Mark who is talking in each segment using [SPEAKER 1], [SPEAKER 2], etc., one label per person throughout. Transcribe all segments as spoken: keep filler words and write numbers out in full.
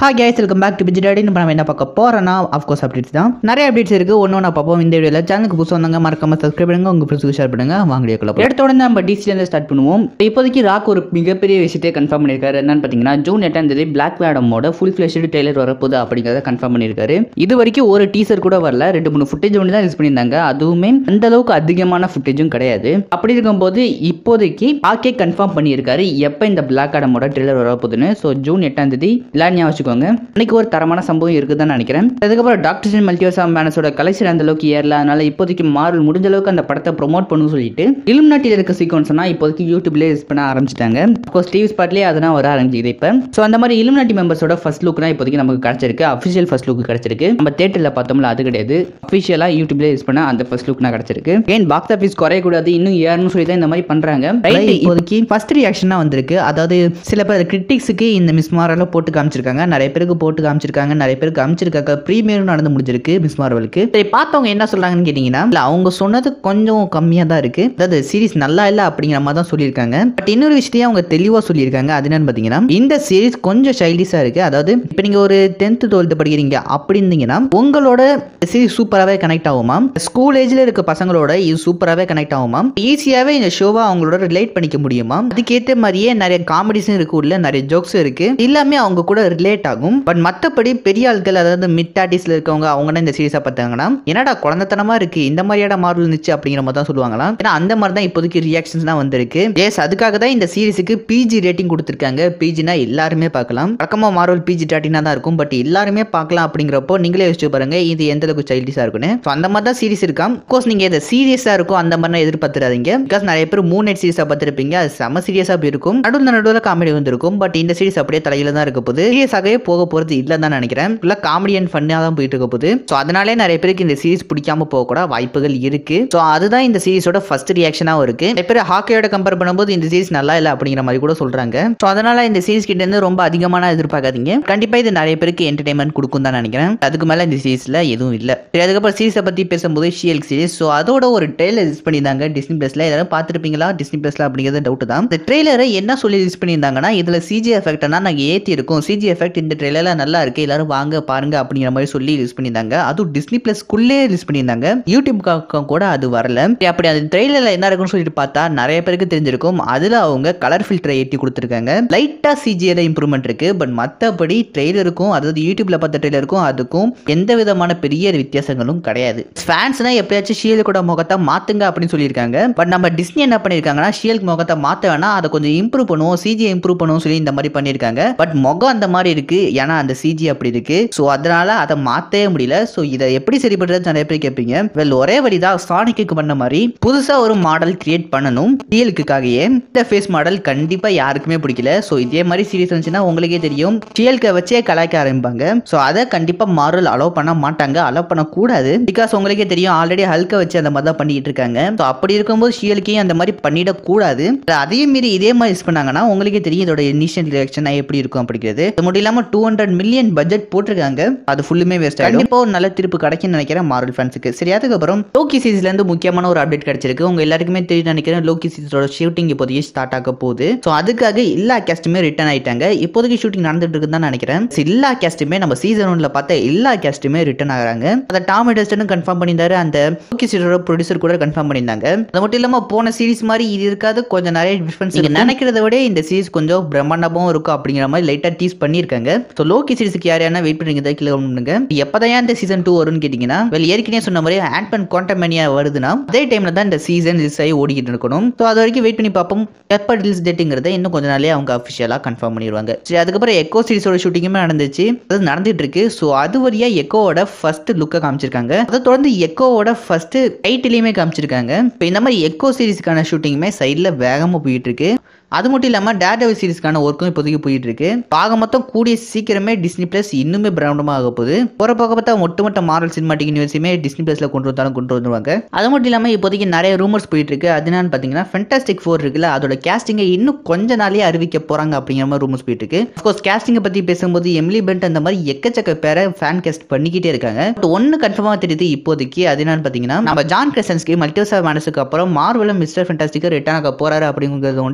[SPEAKER 1] Hi guys, welcome back to பிஜி டாடி. நம்ம என்ன பார்க்க போறோம்னா ஆஃப்கோர்ஸ் அப்டேட்ஸ் தான். நிறைய அப்டேட்ஸ் இருக்கு. ஒன்று ஒன்றா பார்ப்போம் இந்த வீடியோவில். சேனலுக்கு புதுசாக வந்தாங்க மறக்காம சப்ஸ்கிரைப் பண்ணுங்க, உங்க ஃப்ரெண்ட்ஸுக்கு ஷேர் பண்ணுங்க. வாங்க வீடியோக்குள்ள போலாம். எடுத்த உடனே நம்ம டிசிலேருந்து ஸ்டார்ட் பண்ணுவோம். இப்போதைக்கு ராக் ஒரு மிகப்பெரிய விஷயத்தை கன்ஃபார்ம் பண்ணியிருக்காரு. என்னன்னு பார்த்தீங்கன்னா, ஜூன் எட்டாம் தேதி பிளாக் ஆடமோட ஃபுல் ஃபிளெஷ்டு ட்ரெய்லர் வரப்போகுது அப்படிங்கிறத கன்ஃபார்ம் பண்ணியிருக்காரு. இது வரைக்கும் ஒரு டீசர் கூட வரல, ரெண்டு மூணு ஃபுட்டேஜ் ஒன்று தான் யூஸ் பண்ணியிருந்தாங்க. அதுவுமே அந்த அளவுக்கு அதிகமான ஃபுட்டேஜும் கிடையாது. அப்படி இருக்கும்போது இப்போதைக்கு ஆக்கே கன்ஃபார்ம் பண்ணியிருக்காரு எப்போ இந்த பிளாக் ஆடமோட ட்ரெய்லர் வரப்போகுதுன்னு. ஸோ ஜூன் எட்டாம் தேதி விளையாடியா வச்சுக்கோங்க. இன்னைக்கு ஒரு தரமான சம்பவம் இருக்குதுன்னு நினைக்கிறேன். அதுக்கப்புறம் டாக்டர் ஸ்ட்ரேஞ்ச் மல்டிவர்ஸ் ஆஃப் மேட்னஸோட கலெக்ஷன் அந்த அளவுக்கு ஏறல. அதனால இப்போதைக்கு மார்வல் முடிஞ்ச அளவுக்கு அந்த படத்தை ப்ரோமோட் பண்ணு சொல்லிட்டு இலுமினாட்டில இருக்க சீக்வன்ஸ்னா இப்போதைக்கு யூடியூப்ல யூஸ் பண்ண ஆரம்பிச்சிட்டாங்க. அப்கோர்ஸ் டிவி ஸ்பாட்லயே அதெல்லாம் வர ஆரம்பிச்சிது இப்போ. ஸோ அந்த மாதிரி இலுமினாட்டி மெம்பர்ஸோட ஃபர்ஸ்ட் லுக் தான் இப்போதைக்கு நமக்கு கிடைச்சிருக்கு. அஃபிஷியல் ஃபர்ஸ்ட் லுக் கிடைச்சிருக்கு. நம்ம தேட்டர்ல பார்த்தோம்ல அது கிடையாது, அஃபிஷியலா யூடியூப்ல யூஸ் பண்ண அந்த ஃபர்ஸ்ட் லுக் தான் கிடைச்சிருக்கு. ஏன் பாக்ஸ் ஆஃபீஸ் குறையக்கூடாது, இன்னும் ஏறணும்னு சொல்லி தான் இந்த மாதிரி பண்றாங்க. இப்போதைக்கு ஃபர்ஸ்ட் ரியாக்ஷனா வந்திருக்கு. அதாவது சில பேர் கிரிட்டிக்ஸுக்கு இந்த மிஸ் மார்வெல போட்டு காமிச்சிருக்காங்க, நிறைய பேருக்கு போட்டு காமிச்சிருக்காங்க, நிறைய பேருக்கு காமிச்சிருக்காங்க. ப்ரீமியரும் நடந்து முடிஞ்சிருக்கு மிஸ் மார்வலுக்கு. சரி, பார்த்தவங்க என்ன சொல்றாங்கன்னு கேட்டீங்கன்னா, அவங்க சொன்னது கொஞ்சம் கம்மியா தான் இருக்கு. அதாவது சீரிஸ் நல்லா இல்ல அப்படிங்கிற மாதிரி தான் சொல்லியிருக்காங்க. பட் இன்னொரு விஷயத்தையும் அவங்க தெளிவா சொல்லியிருக்காங்க. அது என்னன்னு பாத்தீங்கன்னா, இந்த சீரிஸ் கொஞ்சம் சைல்டிஷா இருக்கு. அதாவது இப்போ நீங்க ஒரு டென்த் டுவெல்த் படிக்கிறீங்க அப்படி இருந்தீங்கன்னா உங்களோட சீரிஸ் சூப்பராகவே கனெக்ட் ஆகுமா. ஸ்கூல் ஏஜ்ல இருக்க பசங்களோட இது சூப்பராகவே கனெக்ட் ஆகுமா. ஈஸியாவே இந்த ஷோவை அவங்களோட ரிலேட் பண்ணிக்க முடியுமா. அதுக்கேற்ற மாதிரியே நிறைய காமெடிஸும் இருக்கு, உள்ள நிறைய ஜோக்ஸும் இருக்கு. எல்லாமே அவங்க கூட ரிலேட் ஆகும். பட் மற்றபடி பெரிய ஆட்கள், அதாவது மிட் தேர்ட்டிஸ்ல இருக்கவங்க, அவங்க இந்த சீரிஸா பார்த்தாங்கன்னா என்னடா குழந்தைத்தனமா இருக்கு, இந்த மாதிரியான மார்வல் இருந்துச்சு அப்படிங்கிற மாதிரி தான் சொல்லுவாங்களாம். ஏன்னா அந்த மாதிரி தான் இப்போதைக்கு ரியாக்ஷன்ஸ் தான் வந்திருக்கு. எஸ், அதுக்காக தான் இந்த சீரிஸுக்கு பிஜி ரேட்டிங் கொடுத்துருக்காங்க. பிஜினா எல்லாருமே பார்க்கலாம். பக்கமா மார்வல் பிஜி தேர்ட்டினா தான் இருக்கும், பட் எல்லாருமே பார்க்கலாம். அப்படிங்கிறப்போ நீங்களே யோசிச்சு பாருங்க இது எந்த அளவுக்கு சைல்டிஷா இருக்குன்னு. அந்த மாதிரி தான் சீரிஸ் இருக்காம். கோர்ஸ் நீங்க இதை சீரியஸா இருக்கும் அந்த மாதிரி எதிர்பார்த்துறாதீங்க. பிகாஸ் நிறைய பேர் மூணு நைட் சீரிஸா பார்த்துருப்பீங்க, அது செம சீரியஸா இருக்கும். நடுவில் நடுவில் காமெடி வந்திருக்கும். பட் இந்த சீரிஸ் அப்படியே தலையில தான் இருக்க போகுது. சீரியஸாகவே போக போறது இல்ல தான் நினைக்கிறேன். காமெடி அண்ட் ஃபன்னா தான் போயிட்டு இருக்க போகுது. ஸோ அதனாலே நிறைய பேருக்கு இந்த சீரிஸ் பிடிக்காம போக கூட வாய்ப்புகள் இருக்கு. ஸோ அதுதான் இந்த சீரிஸோட ஃபர்ஸ்ட் ரியாக்ஷனாகவும் இருக்கு. நிறைய பேர் ஹாக்கியோட கம்பேர் பண்ணும்போது இந்த சீரிஸ் நல்லா இல்லை அப்படிங்கிற மாதிரி கூட சொல்றாங்க. ஸோ அதனால இந்த சீரிஸ் கிட்ட இருந்து ரொம்ப அதிகமான எதிர்பார்க்காதீங்க. கண்டிப்பா இது நிறைய பேருக்கு என்டர்டைன்மெண்ட் கொடுக்கும் தான் நினைக்கிறேன். அதுக்கு மேல இந்த சீரிஸ்ல எதுவும் இல்லை. சரி, அதுக்கப்புறம் சீரிஸை பத்தி பேசும்போது ஷியல்க் சீரிஸ். ஸோ அதோட ஒரு ட்ரெய்லர் ரிலீஸ் பண்ணியிருந்தாங்க டிஸ்னி பிளஸ்ல. எல்லாரும் பார்த்துருப்பீங்களா டிஸ்னி பிளஸ்ல அப்படிங்கிறது டவுட் தான். இந்த ட்ரெய்லரை என்ன சொல்லி ரிலீஸ் பண்ணியிருந்தாங்கன்னா, இதுல சிஜி எஃபெக்ட்னா நாங்கள் ஏற்றி இருக்கோம், சிஜி எஃபெக்ட் இந்த ட்ரெய்லர்ல நல்லா இருக்கு, எல்லாரும் வாங்க பாருங்க அப்படிங்கிற மாதிரி சொல்லி ரிலீஸ் பண்ணியிருந்தாங்க. அதுவும் டிஸ்னி பிளஸ்க்குள்ளே ரிலீஸ் பண்ணியிருந்தாங்க. யூடியூப்காக கூட அது வரல. அப்படி அந்த ட்ரெய்லர்ல என்ன இருக்குன்னு சொல்லிட்டு பார்த்தா நிறைய பேருக்கு தெரிஞ்சிருக்கும். அதுல அவங்க கலர் ஃபில்டரை ஏற்றி கொடுத்துருக்காங்க. லைட்டா சிஜியில இம்ப்ரூவ்மெண்ட் இருக்கு. பட் மற்றபடி ட்ரெய்லருக்கும், அதாவது யூடியூப்ல பார்த்த ட்ரெய்லருக்கும் அதுக்கும் எந்த விதமான பெரிய வித்தியாசங்களும் கிடையாது. ஃபேன்ஸ்னா எப்பயாச்சும் ஷியல்கோட முகத்தை மாத்துங்க அப்படின்னு சொல்லியிருக்காங்க. பட் நம்ம டிஸ்னி என்ன பண்ணிருக்காங்கன்னா, ஷியல்க் முகத்தை மாத்த வேணா, அதை கொஞ்சம் இம்ப்ரூவ் பண்ணுவோம், சிஜி இம்ப்ரூவ் பண்ணுவோம் சொல்லி இந்த மாதிரி பண்ணிருக்காங்க. பட் முகம் அந்த மாதிரி இருக்கு, ஏன்னா அந்த சிஜி அப்படி இருக்கு. ஸோ அதனால அதை மாற்றவே முடியல. ஸோ இதை எப்படி சரி பண்றது நிறைய பேர் கேட்பீங்க. வெல், ஒரே வழிதான் சானிக்கு பண்ண மாதிரி புதுசா ஒரு மாடல் கிரியேட் பண்ணணும். ஷியல்க்குக்காகவே இந்த ஃபேஸ் மாடல் கண்டிப்பா யாருக்குமே பிடிக்கல. ஸோ இதே மாதிரி சீரிஸ் வந்துச்சுன்னா உங்களுக்கே தெரியும், ஷியல்கை வச்சே கலாய்க்க ஆரம்பிப்பாங்க. ஸோ அதை கண்டிப்பா மாடல் அலோவ் பண்ண மாட்டாங்க, அலோவ் பண்ணக்கூடாது. பிகாஸ் உங்களுக்கே தெரியும் ஆல்ரெடி ஹல்கை வச்சு அந்த மாதிரி தான் பண்ணிட்டு இருக்காங்க. ஸோ அப்படி இருக்கும்போது ஷியல்கையும் அந்த மாதிரி பண்ணிடக்கூடாது. அதையும் மீறி இதே மாதிரி யூஸ் பண்ணாங்கன்னா உங்களுக்கே தெரியும் இதோட இனிஷியல் ரியாக்ஷன் எப்படி இருக்கும் அப்படிங்கிறது. அது மட்டும் இல்லாம டூ ஹண்ட்ரட் மில்லியன் பட்ஜெட் போட்டிருக்காங்க, அது ஃபுல்லுமே வேஸ்ட் ஆயிடும். கண்டிப்பா ஒரு நல்ல திருப்பு கிடைக்கும்னு நினைக்கிறேன் மார்வல் ஃபேன்ஸுக்கு. சரி, அதுக்கப்புறம் லோக்கி சீரிஸ்ல இருந்து முக்கியமான ஒரு அப்டேட் கிடைச்சிருக்கு. உங்க எல்லாருக்குமே தெரியும் நினைக்கிறேன், லோக்கி சீரிஸோட ஷூட்டிங் இப்போதைக்கு ஸ்டார்ட் ஆக போகுது. ஸோ அதுக்காக எல்லா கேஸ்ட்டுமே ரிட்டர்ன் ஆயிட்டாங்க. இப்போதைக்கு ஷூட்டிங் நடந்துட்டு இருக்குன்னு தான் நினைக்கிறேன். எல்லா கேஸ்ட்டுமே நம்ம சீசன் ஒன்ல பார்த்த எல்லா கேஸ்ட்டுமே ரிட்டர்ன் ஆகிறாங்க. அதை டாம் ஹிடல்ஸ்டன் கன்ஃபார்ம் பண்ணியிருந்தாரு, அந்த லோக்கி சீரிஸோட ப்ரொடியூசர் கூட கன்ஃபார்ம் பண்ணியிருந்தாங்க. அது மட்டும் இல்லாம போன சீரிஸ் மாதிரி இது இருக்காது, கொஞ்சம் நிறைய டிஃபரன்ஸ் நினைக்கிறத விட இந்த சீரிஸ் கொஞ்சம் பிரம்மாண்டமும் இருக்கும் அப்படிங்கிற மாதிரி லைட்டா டீஸ் பண்ணியிருக்காங்க. ஸோ லோக்கி சீரிஸ்க்கு யார் யாரா வெயிட் பண்ணுங்க கீழே பண்ணுங்க. எப்பதான் இந்த சீசன் டூ வரும்னு கேட்டீங்கன்னா, வெல் ஏற்கனவே சொன்ன மாதிரி ஆண்ட்மேன் குவாண்டமேனியா வருதுன்னா அதே டைம்ல தான் இந்த சீசன் ரிலீஸ் ஆகி ஓடிக்கிட்டு இருக்கணும். ஸோ அது வரைக்கும் வெயிட் பண்ணி பார்ப்போம். எப்போ ரிலீஸ் டேட்டுங்கிறத இன்னும் கொஞ்ச நாளே அவங்க அஃபிஷியலா கன்ஃபார்ம் பண்ணிடுவாங்க. சரி, அதுக்கப்புறம் எக்கோ சீரிஸோட ஷூட்டிங்குமே நடந்துச்சு, அது நடந்துட்டு இருக்கு. ஸோ அது வழியா எக்கோவோட ஃபர்ஸ்ட் லுக்கை காமிச்சிருக்காங்க. அதை தொடர்ந்து எக்கோவோட ஃபர்ஸ்ட் டைட்டிலையுமே காமிச்சிருக்காங்க. இப்போ இந்த மாதிரி எக்கோ சீரிஸ்க்கான ஷூட்டிங்குமே சைட்ல வேகமா போயிட்டு இருக்கு. அது மட்டும் இல்லாமல் டேர்டெவில் சீரிஸ்க்கான ஒர்க்கும் இப்போதைக்கு போயிட்டு இருக்கு. பாக மொத்தம் கூடிய சீக்கிரமே டிஸ்னி பிளஸ் இன்னுமே பிரம்மாண்டமாக ஆக போகுது. போற பக்கம் பார்த்தா ஒட்டுமொத்த மார்வல் சினிமாட்டிக் யூனிவர்ஸுமே டிஸ்னி பிளஸ்ல கொண்டு வந்தாலும் கொண்டு வந்துருவாங்க. அது மட்டும் இல்லாமல் இப்போதைக்கு நிறைய ரூமர்ஸ் போயிட்டு இருக்கு. அது என்னன்னு பார்த்தீங்கன்னா, ஃபென்டாஸ்டிக் ஃபோர் இருக்குல்ல, அதோட கேஸ்டிங்கை இன்னும் கொஞ்ச நாளே அறிவிக்க போறாங்க அப்படிங்கிற மாதிரி ரூமர்ஸ் போயிட்டு இருக்கு. அஃப்கோர்ஸ் கேஸ்டிங்கை பத்தி பேசும்போது எமிலி பென்ட் அந்த மாதிரி எக்கச்சக்க பேரை ஃபேன் கேஸ்ட் பண்ணிக்கிட்டே இருக்காங்க. பட் ஒன்னு கன்ஃபார்மா தெரியுது இப்போதைக்கு, அது என்னன்னு பார்த்தீங்கன்னா, நம்ம ஜான் கிரசன்ஸ்கி மல்டிவர்ஸ் ஆஃப் மேட்னஸ்க்கு அப்புறம் மார்வலும் மிஸ்டர் ஃபென்டாஸ்டிக் ரிட்டர்ன் ஆக போறாரு அப்படிங்கிறது ஒன்றே கிளியரா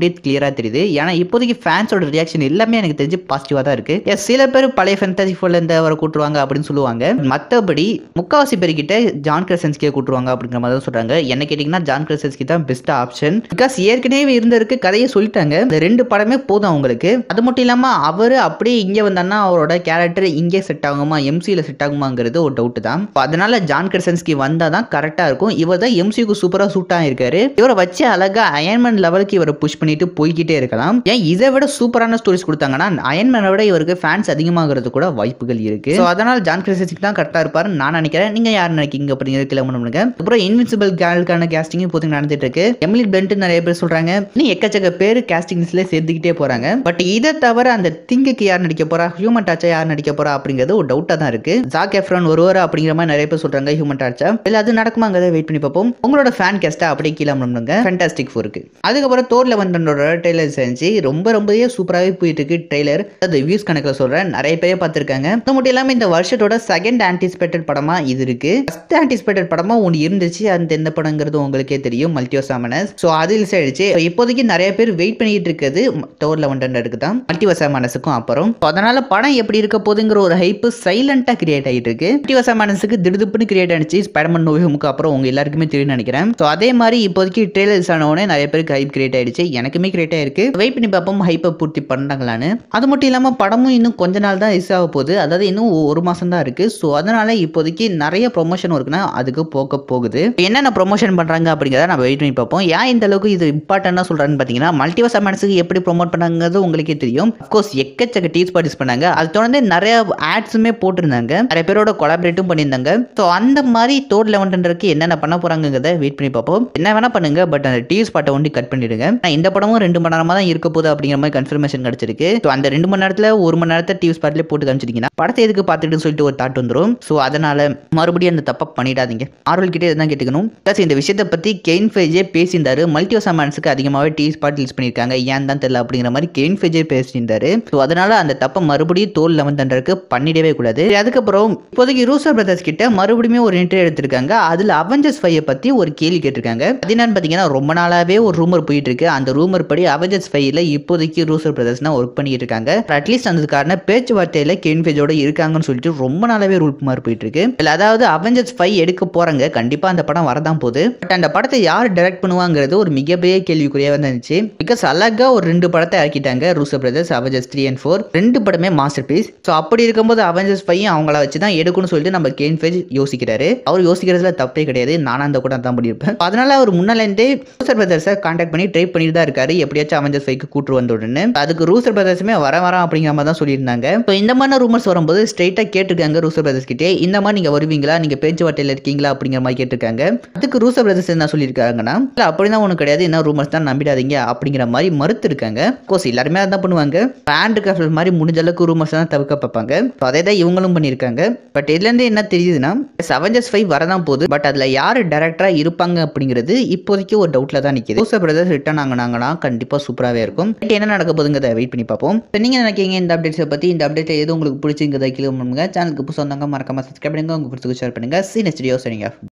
[SPEAKER 1] கிளியரா தெரியுது. ஏன்னா இப்போதைக்கு ஃபேன்ஸோட ரியாக்ஷன் எல்லாமே எனக்கு தெரிஞ்சு பாசிட்டிவா தான் இருக்கு. எஸ், சில பேர் பழைய ஃபேண்டசி ஃபோர்ல இருந்து அவரை கூட்டுருவாங்க அப்படின்னு சொல்லுவாங்க. மற்றபடி முக்காவாசி பேர்கிட்ட ஜான் கிரசன்ஸ்கியை கூட்டுருவாங்க அப்படிங்கிற மாதிரி தான் சொல்றாங்க. என்ன கேட்டீங்கன்னா ஜான் கிரசன்ஸ்கி தான் பெஸ்ட் ஆப்ஷன். பிகாஸ் ஏற்கனவே இருந்திருக்கு, கதையை சொல்லிட்டாங்க. இந்த ரெண்டு படமே போதும் அவங்களுக்கு. அது மட்டும் இல்லாம அவரு அப்படியே இங்க வந்தான்னா அவரோட கேரக்டர் இங்கே செட் ஆகுமா, எம்சியூல செட் ஆகுமாங்கிறது ஒரு டவுட் தான். அதனால ஜான் கிரசன்ஸ்கி வந்தா தான் கரெக்டா இருக்கும். இவர் தான் எம்சியூக்கு சூப்பரா சூட் ஆயிருக்காரு. இவரை வச்சு அழகா அயன்மேன் லெவலுக்கு இவரை புஷ் பண்ணிட்டு போய்கிட்டே இருக்கலாம். ஏன் இதை விட சூப்பரான ஸ்டோரிஸ் கொடுத்தாங்கன்னா அயன்மேனை விட இவருக்கு ஃபேன்ஸ் அதிகமாகிறது கூட வாய்ப்புகள் இருக்கு. ஸோ அதனால ஜான் கிரசன்ஸ்கி தான் கரெக்டா இருப்பாரு நான் நினைக்கிறேன். நீங்க யார் நினைக்கிறீங்க அப்படிங்கிறது கிளம்ப பண்ணுங்க. அப்புறம் இன்விசிபிள் கேர்ளுக்கான கேஸ்டிங் இப்போதைக்கு நடந்துட்டு இருக்கு. எமிலி பிளண்ட் நிறைய பேர் சொல்றாங்க, நீ எக்கச்சக்க பேர் கேஸ்டிங் லிஸ்ட்ல சேர்த்துக்கிட்டே போறாங்க. பட் இதை தவிர அந்த திங்குக்கு யார் நடிக்க போறா, ஹியூமன் டார்ச்சா யார் நடிக்க போறா அப்படிங்கிறது ஒரு டவுட்டா தான் இருக்கு. ஜாக் எஃப்ரான் ஒருவர் அப்படிங்கிற மாதிரி நிறைய பேர் சொல்றாங்க ஹியூமன் டார்ச்சா. இல்ல அது நடக்குமாங்கிறத வெயிட் பண்ணி பார்ப்போம். உங்களோட ஃபேன் கேஸ்டா அப்படியே கீழே பண்ணுங்க. ஃபேண்டாஸ்டிக் ஃபோருக்கு அதுக்கப்புறம் தோர் லெவனோட ட்ரெய்லர் செஞ்சு ரொம்ப ரொம்பவே சூப்பராகவே போயிட்டு இருக்கு ட்ரெய்லர். அது வியூஸ் கணக்கில் சொல்றேன், நிறைய பேர் பார்த்துருக்காங்க. அது மட்டும் இல்லாம இந்த வருஷத்தோட செகண்ட் ஆன்டிசிபேட்டட் படமா இது இருக்கு. ஃபர்ஸ்ட் ஆன்டிசிபேட்டட் படமா ஒன்று இருந்துச்சு, அந்த எந்த படங்கிறது உங்களுக்கே தெரியும், மல்டிவர்ஸ் ஆமனஸ். ஸோ அது ரிலீஸ் ஆயிடுச்சு. இப்போதைக்கு நிறைய பேர் வெயிட் பண்ணிட்டு இருக்குது தோர் லெவன்க்கு தான், மல்டிவர்ஸ் ஆமனஸுக்கும் அப்புறம். அதனால படம் எப்படி இருக்க போதுங்கிற ஒரு ஹைப் சைலண்டா கிரியேட் ஆகிட்டு இருக்கு. மல்டிவர்ஸ் ஆமனஸுக்கு திடுதுப்புன்னு கிரியேட் ஆனிச்சு ஸ்பைடர்மேன் நோ வே ஹோமுக்கு அப்புறம் உங்க எல்லாருக்குமே தெரியும் நினைக்கிறேன். ஸோ அதே மாதிரி இப்போதைக்கு ட்ரெய்லர்ஸ் ஆனவனே நிறைய பேருக்கு ஹைப் கிரியேட் ஆயிடுச்சு, எனக்குமே கிரியேட் ஆயிருக்கு. வெயிட் பண்ணி பார்ப்போம் ஹைப்பை பூர்த்தி பண்ணாங்களான்னு. அது மட்டும் இல்லாம படமும் இன்னும் கொஞ்ச நாள் தான் ரிலீஸ் ஆக போகுது, அதாவது இன்னும் ஒரு மாசம் தான் இருக்கு. ஸோ அதனால இப்போதைக்கு நிறைய ப்ரொமோஷன் ஒர்க்னா அதுக்கு போக போகுது. என்னென்ன ப்ரொமோஷன் பண்றாங்க அப்படிங்கிறத நம்ம வெயிட் பண்ணி பார்ப்போம். ஏன் இந்த அளவுக்கு இது இம்பார்ட்டன்டா சொல்றான்னு பாத்தீங்கன்னா மல்டிவர்ஸ் ஆமனஸுக்கு எப்படி ப்ரோமோட் பண்ணாங்கிறது உங்களுக்கே தெரியும். அஃப்கோர்ஸ் எக்கச்சக்க டீஸ் பார்ட்டிஸ் பண்ணாங்க, அது தொடர்ந்து நிறைய ஆட்ஸுமே போட்டிருந்தாங்க, நிறைய பேரோட கொலாபரேட்டும் பண்ணியிருந்தாங்க. ஸோ அந்த மாதிரி தோர் லெவன்க்கு என்னென்ன பண்ண போறாங்கிறத வெயிட் பண்ணி பார்ப்போம். என்ன வேணா பண்ணுங்க, பட் அந்த டீஸ் பார்ட்டை ஒண்டி கட் பண்ணிடுங்க. இந்த படமும் ரெண்டு மணி நேரமா தான் இருக்க போகுது அப்படிங்கிற மாதிரி கன்ஃபர்மேஷன் கிடைச்சிருக்கு. ஸோ அந்த ரெண்டு மணி நேரத்துல ஒரு மணி நேரத்தை டீஸ் பார்ட்ல போட்டு காமிச்சிட்டீங்கன்னா படத்தை எதுக்கு பார்த்துட்டு சொல்லிட்டு ஒரு தாட் வந்துடும். ஸோ அதனால மறுபடியும் அந்த தப்பை பண்ணிடாதீங்க. ஆர்வல் கிட்டே தான் கேட்டுக்கணும். பிளஸ் இந்த விஷயத்தை பத்தி கெயின் ஃபேஜே பேசியிருந்தாரு. மல்டிவர்ஸ் ஆமனஸுக்கு அதிகமாகவே டீ ஸ்பாட் ரிலீஸ் பண்ணியிருக்காங்க, ஏன் தான் தெரியல அப்படிங்கிற மாதிரி கெயின் ஃபேஜே பேசியிருந்தாரு. ஸோ அதனால அந்த தப்பை மறுபடியும் தோல் லெவன்க்கு பண்ணிடவே கூடாது. அதுக்கப்புறம் இப்போதைக்கு ரூசோ பிரதர்ஸ் கிட்ட மறுபடியும் ஒரு இன்டர்வியூ எடுத்திருக்காங்க. அதுல அவெஞ்சர்ஸ் ஃபைவ் பத்தி ஒரு கேள்வி கேட்டிருக்காங்க. அது என்னன்னு பாத்தீங்கன்னா ரொம்ப நாளாவே ஒரு ரூமர் போயிட்டு இருக்கு. அந்த ரூமர் படி அவெஞ்சர்ஸ் ஃபைவ்ல இப்போதைக்கு ரூசோ பிரதர்ஸ் ஒர்க் பண்ணிட்டு இருக்காங்க. அட்லீஸ்ட் அதுக்கான பேச்சுவார்த்தையில கெயின் ஃபேஜோட இருக்காங்கன்னு சொல்லிட்டு ரொம்ப நாளாவே ரூல் மாதிரி போயிட்டு இருக்கு. அதாவது அவெஞ்சர்ஸ் ஃபைவ் எடுக்க போறாங்க, கண்டிப்பா அந்த படம் வரதான் போகுது. பட் அந்த படத்தை யார் டைரக்ட் பண்ணுவாங்கிறது ஒரு மிகப்பெரிய கேள்விக்குறியா இருந்துச்சு. பிகாஸ் அழகா ஒரு ரெண்டு படத்தை ஆக்கிட்டாங்க Russo brothers, Avengers three and four ரெண்டு படமே மாஸ்டர் பீஸ். ஸோ அப்படி இருக்கும்போது அவெஞ்சர்ஸ் ஃபைவ் அவங்கள வச்சு தான் எடுக்கணும்னு சொல்லிட்டு நம்ம கெயின் ஃபேஜ் யோசிக்கிறாரு. அவர் யோசிக்கிறதுல தப்பே கிடையாது, நானும் அந்த கூட தான் பண்ணியிருப்பேன். அதனால அவர் முன்னாலேருந்தே ரூசோ பிரதர்ஸை கான்டாக்ட் பண்ணி ட்ரை பண்ணிட்டு தான் இருக்காரு, எப்படியாச்சும் அவெஞ்சர்ஸ் ஃபைவ் கூட்டு வந்த உடனே. அதுக்கு ரூசோ பிரதர்ஸுமே வர வர அப்படிங்கிற மாதிரி தான் சொல்லியிருந்தாங்க. ஸோ இந்த மாதிரி ரூமர்ஸ் வரும்போது ஸ்ட்ரைட்டா கேட்டிருக்காங்க ரூசோ பிரதர்ஸ் கிட்டே, இந்த மாதிரி நீங்க வருவீங்களா, நீங்க பேச்சுவார்த்தையில் இருக்கீங்களா அப்படிங்கிற மாதிரி கேட்டிருக்காங்க. அதுக்கு ரூசோ பிரதர்ஸ் என்ன சொல்லியிருக்காங்கன்னா, இல்லை அப்படிதான் ஒன்றும் கிடையாது, என்ன ரூமர்ஸ் தான் நம்பிடாதீங்க அப்படிங்கிற மாதிரி மறுத்து இருக்காங்க. கோர்ஸ் எல்லாருமே அதான் பண்ணுவாங்க, பேண்ட் கிராஃப்ட் மாதிரி முடிஞ்ச அளவுக்கு ரூமர்ஸ் தான் தவிர்க்க பார்ப்பாங்க. அதே தான் இவங்களும் பண்ணியிருக்காங்க. பட் இதுல இருந்து என்ன தெரியுதுன்னா அவெஞ்சர்ஸ் ஃபைவ் வரதான் போகுது, பட் அதுல யாரு டைரக்டரா இருப்பாங்க அப்படிங்கிறது இப்போதைக்கு ஒரு டவுட்ல தான் நிக்குது. ரூசோ பிரதர்ஸ் ரிட்டர்ன் ஆகினாங்கன்னா கண்டிப்பா சூப்பராகவே இருக்கும். என்ன நடக்க போகுதுங்கிறத வெயிட் பண்ணி பார்ப்போம். நீங்க நினைக்கிறீங்க இந்த அப்டேட்ஸை பத்தி? இந்த அப்டேட் எது உங்களுக்கு பிடிச்சிருக்கிறத கீழே பண்ணுங்க. சேனலுக்கு புதுசாக வந்தாங்க மறக்காம சப்ஸ்கிரைப் பண்ணுங்க, உங்க ஃப்ரெண்ட்ஸ்க்கு ஷேர் பண்ணுங்க. சீ நெக்ஸ்ட் வீடியோ சரிங்க.